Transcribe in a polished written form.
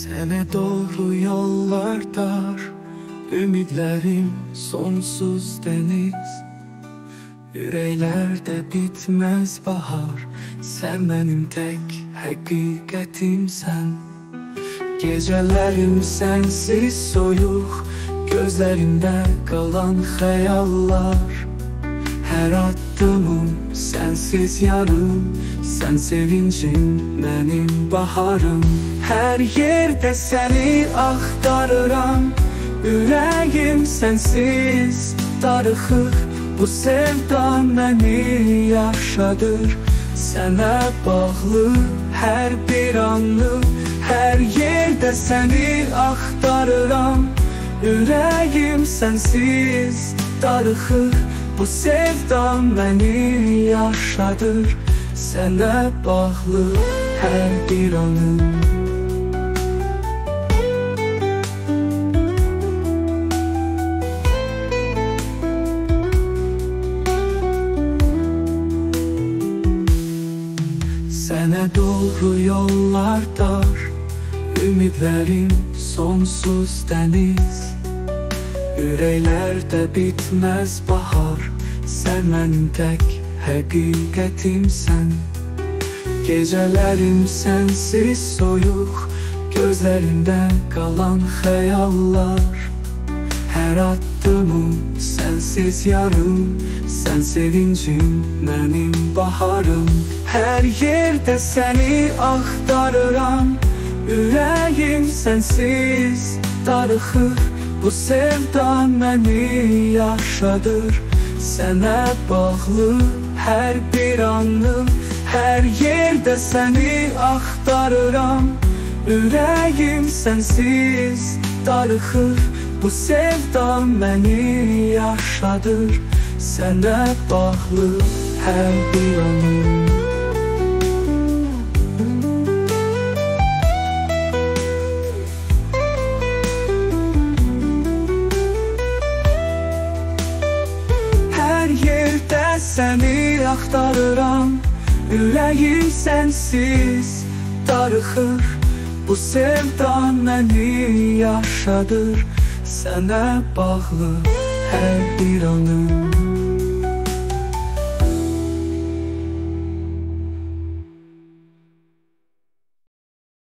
Sene doğru yollar dar, ümitlerim sonsuz deniz. Yüreklerde bitmez bahar, sen benim tek hakikatimsen. Gecelerim sensiz soyuk, gözlerinde kalan hayallar. Her attığımım sensiz yarım, sen sevincim benim baharım. Her yerde seni aktarıram, yüreğim sensiz darıxır. Bu sevdan beni yaşadır, sana bağlı her bir anım. Her yerde seni aktarıram, yüreğim sensiz darıxır. Bu sevdan beni yaşadır, sana bağlı her bir anım. Sene doğru yollar dar, ümitlerim sonsuz deniz. Yüreklerde bitmez bahar, sen benim tek hakikatimsen. Gecelerim sensiz soyuk, gözlerinde kalan hayallar. Her attığımım sensiz yarım, sen sevincim benim baharım. Her yerde seni aktarıram, yüreğim sensiz darıxır. Bu sevdan beni yaşadır, sana bağlı her bir anım. Her yerde seni aktarıram, yüreğim sensiz darıxır. Bu sevdan beni yaşadır, sana bağlı her bir anım. Her yerde seni aktarıram, yüreğim sensiz darıxır. Bu sevdan beni yaşadır, sana bağlı her bir anım.